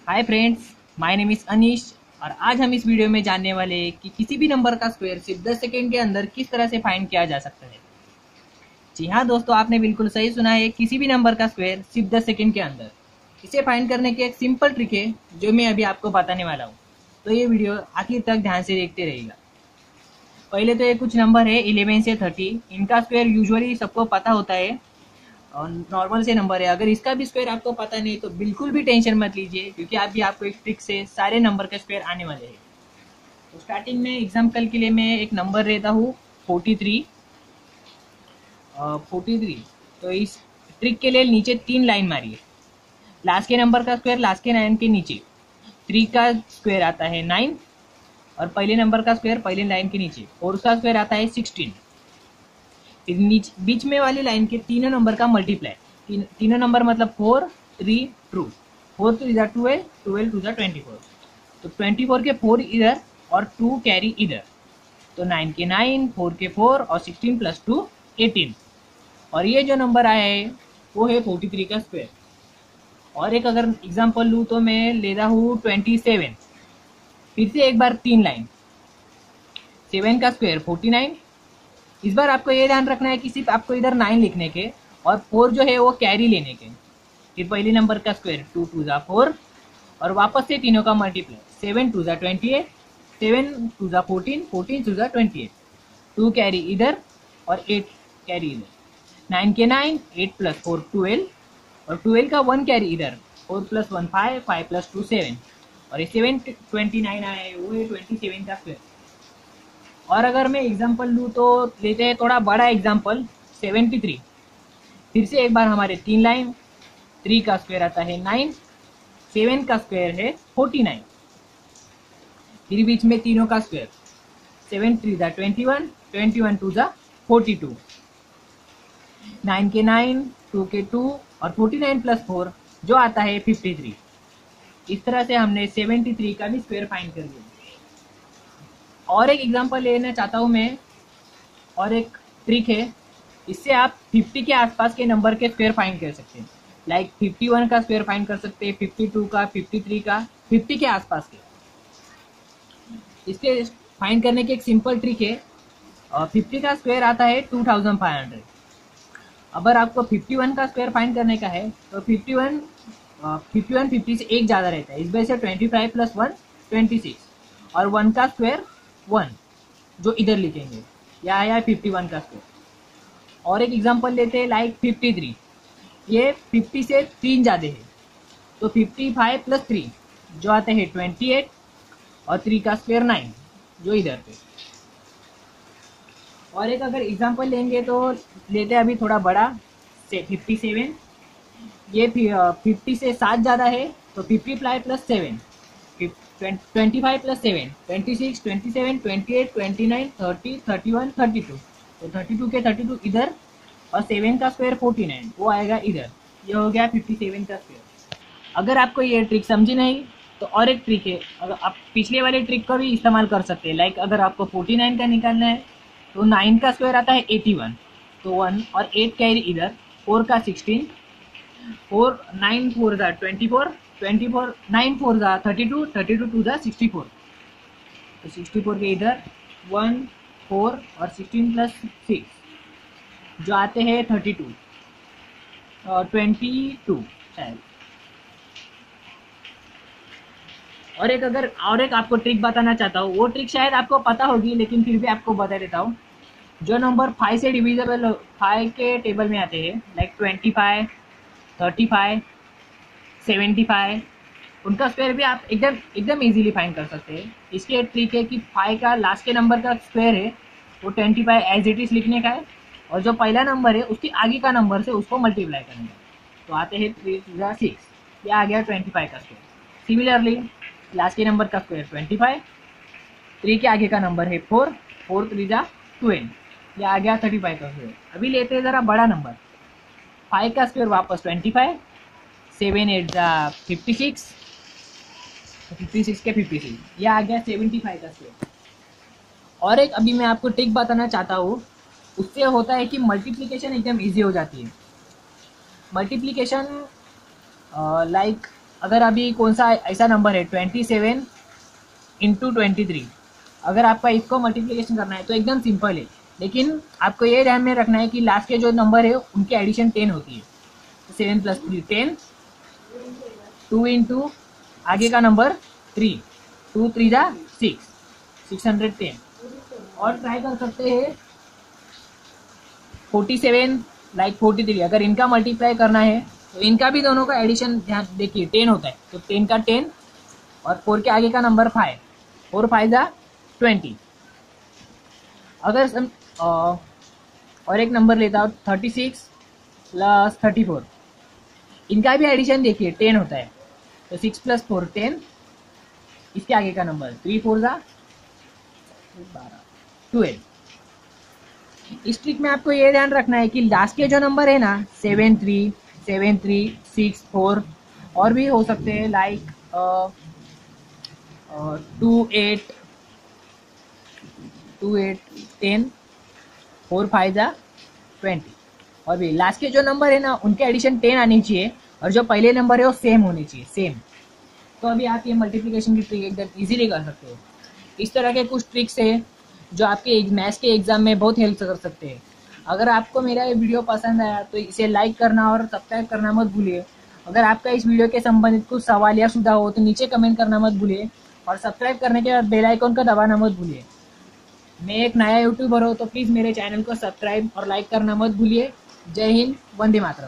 Hi friends, my name is Anish और आज हम इस वीडियो में जानने वाले हैं कि किसी भी नंबर का स्क्वायर सिर्फ 10 सेकंड के अंदर किस तरह से फाइंड किया जा सकता है। जी हाँ दोस्तों, आपने बिल्कुल सही सुना है। किसी भी नंबर का स्क्वायर सिर्फ 10 सेकंड के अंदर। इसे फाइंड करने की एक सिंपल ट्रिक है जो मैं अभी आपको बताने वाला हूँ। तो ये वीडियो आखिर तक ध्यान से देखते रहिएगा। पहले तो ये कुछ नंबर है 11 से 30। इनका स्क्वायर यूजुअली सबको पता होता है और नॉर्मल से नंबर है। अगर इसका भी स्क्वायर आपको पता नहीं तो बिल्कुल भी टेंशन मत लीजिए, क्योंकि अभी आपको एक ट्रिक से सारे नंबर के स्क्वायर आने वाले हैं। तो स्टार्टिंग में एग्जाम्पल के लिए मैं एक नंबर लेता हूँ 43। 43। तो इस ट्रिक के लिए नीचे 3 लाइन मारिए। लास्ट के नंबर का स्क्वायर लास्ट के लाइन के नीचे, 3 का स्क्वायर आता है 9 और पहले नंबर का स्क्वायर पहले लाइन के नीचे, और उसका स्क्वायर आता है 16। फिर बीच में वाली लाइन के तीनों नंबर का मल्टीप्लाई। तीनों नंबर मतलब 4 3 2। 4 टू इधर 12, 12 टू इधर 24। तो 24 के 4 इधर और 2 कैरी इधर, तो 9 के 9, 4 के 4 और 16 प्लस 2 18। और ये जो नंबर आया है वो है 43 का स्क्वायर। और एक अगर एग्जांपल लूँ तो मैं लेता हूँ 27। फिर से एक बार 3 लाइन। 7 का स्क्वायर 49। इस बार आपको ये ध्यान रखना है कि सिर्फ आपको इधर 9 लिखने के और 4 जो है वो कैरी लेने के। फिर पहले नंबर का स्क्वायर 2 टू ज़ा 4 और वापस से तीनों का मल्टीप्लाई। 7 टू ज़ा 28, 7 टू ज़ा 14, 14 टू ज़ा 28। 2 कैरी इधर और 8 कैरी इधर। 9 के 9, 8 प्लस 4 12 और 12 का 1 कैरी इधर। 4 प्लस 1 5, 5 प्लस 2 7 और ये 7 29 आया है, वो है 27 का स्क्वायर। और अगर मैं एग्जांपल लूँ तो लेते हैं थोड़ा बड़ा एग्जांपल 73। फिर से एक बार हमारे 3 लाइन। 3 का स्क्वायर आता है 9, 7 का स्क्वायर है 49। फिर बीच में तीनों का स्क्वायर। 7 3 ज़ा 21, 21 टू ज़ा 42। 9 के 9, 2 के 2 और 49 प्लस 4 जो आता है 53। इस तरह से हमने 73 का भी स्क्वायर फाइंड कर लिया। और एक एग्जांपल लेना चाहता हूँ मैं, और एक ट्रिक है। इससे आप 50 के आसपास के नंबर के स्क्वायर फाइंड कर सकते हैं। लाइक 51 का स्क्वायर फाइंड कर सकते हैं, 52 का, 53 का, 50 के आसपास के। इसके फाइंड करने की एक सिंपल ट्रिक है। 50 का स्क्वायर आता है 2500। अगर आपको 51 का स्क्वायर फाइंड करने का है तो 51 50 से एक ज़्यादा रहता है। इस वजह से 25 प्लस 1 26 और 1 का स्क्वायर 1 जो इधर लिखेंगे। यह आया 51 का स्क्वायर। और एक एग्जांपल लेते हैं लाइक 53। ये 50 से 3 ज़्यादा है, तो 55 प्लस 3 जो आते हैं 28 और 3 का स्क्वायर 9 जो इधर पे। और एक अगर एग्जांपल लेंगे तो लेते हैं अभी थोड़ा बड़ा से 57। ये 50 से 7 ज़्यादा है, तो 55 प्लस 7, 25 प्लस 7 26, 27, 28, 29, 30, 31, 32। तो 32 के 32 इधर और 7 का स्क्वायर 49 वो आएगा इधर। ये हो गया 57 का स्क्वायर। अगर आपको ये ट्रिक समझी नहीं तो और एक ट्रिक है। अगर आप पिछले वाले ट्रिक का भी इस्तेमाल कर सकते हैं। लाइक अगर आपको 49 का निकालना है तो 9 का स्क्वायर आता है 81, तो 1 और 8 कैरी इधर। 4 का 16, 4 9 4 ज़ा 24, 24 9 4 ज़ा 32, 32 2 ज़ा 64। तो 64 के इधर 1 4 और 16 प्लस 6 जो आते हैं 32 और 22 शायद। और एक आपको ट्रिक बताना चाहता हूँ। वो ट्रिक शायद आपको पता होगी लेकिन फिर भी आपको बता देता हूँ। जो नंबर 5 से डिविजिबल 5 के टेबल में आते हैं लाइक 25, 35, 75, उनका स्क्वायर भी आप एकदम एकदम इजीली फाइंड कर सकते हैं। इसकी एक ट्रिक है कि 5 का लास्ट के नंबर का स्क्वायर है वो 25 एज इट इज़ लिखने का है, और जो पहला नंबर है उसके आगे का नंबर से उसको मल्टीप्लाई करने का। तो आते हैं 3 6, ये आ गया 25 का स्क्वायर। सिमिलरली लास्ट के नंबर का स्क्वायर 25, 3 के आगे का नंबर है 4, 4 3 जा 12, ये आ गया 35 का स्क्वायर। अभी लेते हैं ज़रा बड़ा नंबर। 5 का स्क्वायर वापस 25, 7 8 जा 56, 56 के 56, ये आ गया 75 का स्क्वायर। और एक अभी मैं आपको ट्रिक बताना चाहता हूँ। उससे होता है कि मल्टीप्लिकेशन एकदम इजी हो जाती है। मल्टीप्लिकेशन लाइक अगर अभी कौन सा ऐसा नंबर है 27 इंटू 23, अगर आपका इसको मल्टीप्लिकेशन करना है तो एकदम सिंपल है, लेकिन आपको ये ध्यान में रखना है कि लास्ट के जो नंबर है उनकी एडिशन 10 होती है। 7 + 3 10, 2 इंटू आगे का नंबर 3, 2 3 जा 6, 610। और ट्राई कर सकते हैं 47 लाइक 43, अगर इनका मल्टीप्लाई करना है तो इनका भी दोनों का एडिशन ध्यान देखिए 10 होता है, तो 10 का 10 और 4 के आगे का नंबर 5, 4 5 जा 20। अगर और एक नंबर लेता हूँ 36 + 34, इनका भी एडिशन देखिए 10 होता है, तो 6 + 4 10, इसके आगे का नंबर 3 4 जा 12। इस ट्रिक में आपको ये ध्यान रखना है कि लास्ट के जो नंबर है ना 7 3 7 3 6 4 और भी हो सकते हैं, लाइक 2 8 10, 4 5 जा 20। और भी लास्ट के जो नंबर है ना उनके एडिशन 10 आनी चाहिए, और जो पहले नंबर है वो सेम होने चाहिए, सेम। तो अभी आप ये मल्टीप्लिकेशन की ट्रिक एकदम इजीली कर सकते हो। इस तरह के कुछ ट्रिक्स है जो आपके मैथ्स के एग्जाम में बहुत हेल्प कर सकते हैं। अगर आपको मेरा ये वीडियो पसंद आया तो इसे लाइक करना और सब्सक्राइब करना मत भूलिए। अगर आपका इस वीडियो के संबंधित कुछ सवाल या सुझाव हो तो नीचे कमेंट करना मत भूलिए, और सब्सक्राइब करने के बाद बेल आइकन का दबाना मत भूलिए। मैं एक नया यूट्यूबर हूँ तो प्लीज़ मेरे चैनल को सब्सक्राइब और लाइक करना मत भूलिए। जय हिंद, वंदे मातरम।